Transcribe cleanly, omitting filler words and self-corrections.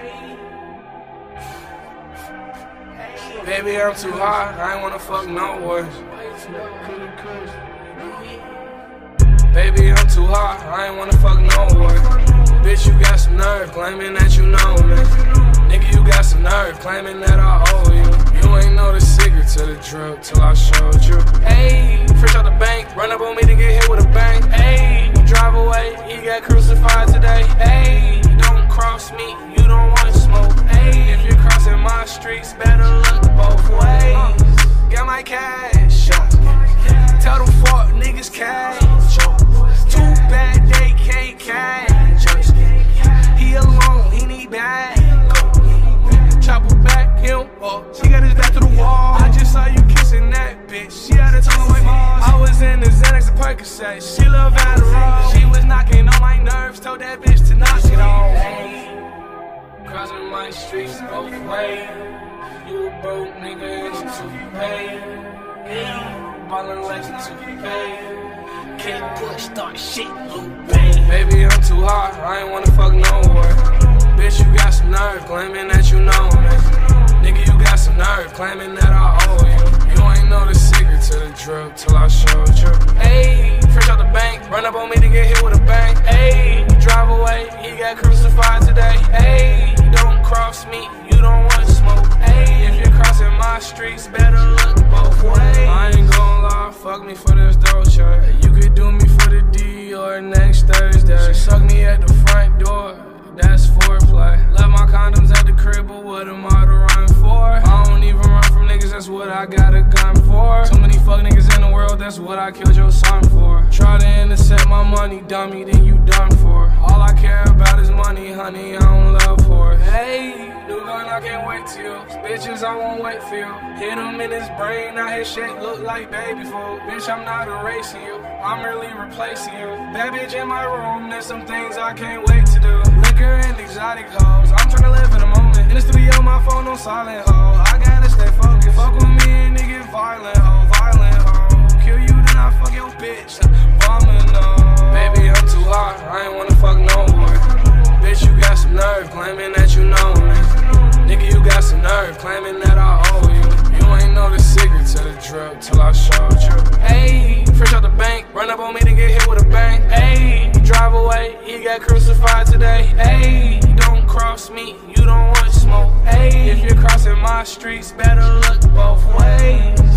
Baby, I'm too hot, I ain't wanna fuck no boy. Baby, I'm too hot, I ain't wanna fuck no boy. Bitch, you got some nerve, claiming that you know me. Nigga, you got some nerve, claiming that I owe you. You ain't know the secret to the drug till I showed you. Ayy, fresh out the bank, run up on me to get hit with a bang. Ayy, drive away, he got crucified today. Ayy, don't cross me, you don't want smoke. Ayy, if you're crossing my streets, better look both ways. Got my cash, tell them fuck niggas cash. Too bad they can't catch. He alone, he need bag. Chopper back him up, he got his back to the wall. I just saw you kissing that bitch, she had a tongue like balls. I was in the Xanax and Percocet, she love Adderall. She was knocking on my nerves, told that bitch to knock it off. Crossing my streets both ways. You a broke nigga, it's to pay. Ballin' like to pay. Can't push, start shit, Lupe. Baby, I'm too hot, I ain't wanna fuck no boy. Bitch, you got some nerve, claiming that you know me. Nigga, you got some nerve, claiming that I owe you. You ain't know the secret to the drug till I showed you. Ayy, fresh out the bank, run up on me to get hit with a bang. Ayy, drive away, he got crucified today. Ayy, don't cross me, you don't want smoke. Ayy, if you're crossing my streets, better look both ways. I ain't gon' lie, fuck me for this Dolce. You could do me for the D or next Thursday. She suck me at the front door, that's foreplay. Left my condoms at the crib, but what am I to run for? I don't even run from niggas, that's what I got a gun for. Too many fuck niggas in the world, that's what I killed your son for. Try to intercept my money, dummy, then you done for. All I care about is money, honey, I don't love for. Hey, new gun, I can't wait till you. Bitches, I won't wait for you. Hit him in his brain, now his shit look like baby food. Bitch, I'm not erasing you, I'm really replacing you. Bad bitch in my room, there's some things I can't wait to do. Liquor and exotic hoes, I'm tryna live in the moment. In the studio, my phone on silent, ho. I gotta stay focused. Fuck with me and they get violent, ho. Violent, ho. Kill you, then I fuck your bitch. Bombing, no. Baby, I'm too hot, I ain't wanna fuck no boy. Bitch, you got some nerve, claiming that you know me. Nigga, you got some nerve, claiming that I owe you. You ain't know the secret to the drug till I showed you. Ayy, fresh out the bank, run up on me to get hit with a bang. Ayy, drive away, he got crucified today. Ayy, don't cross me, you don't want smoke. Ayy, if you're crossing my streets, better look both ways.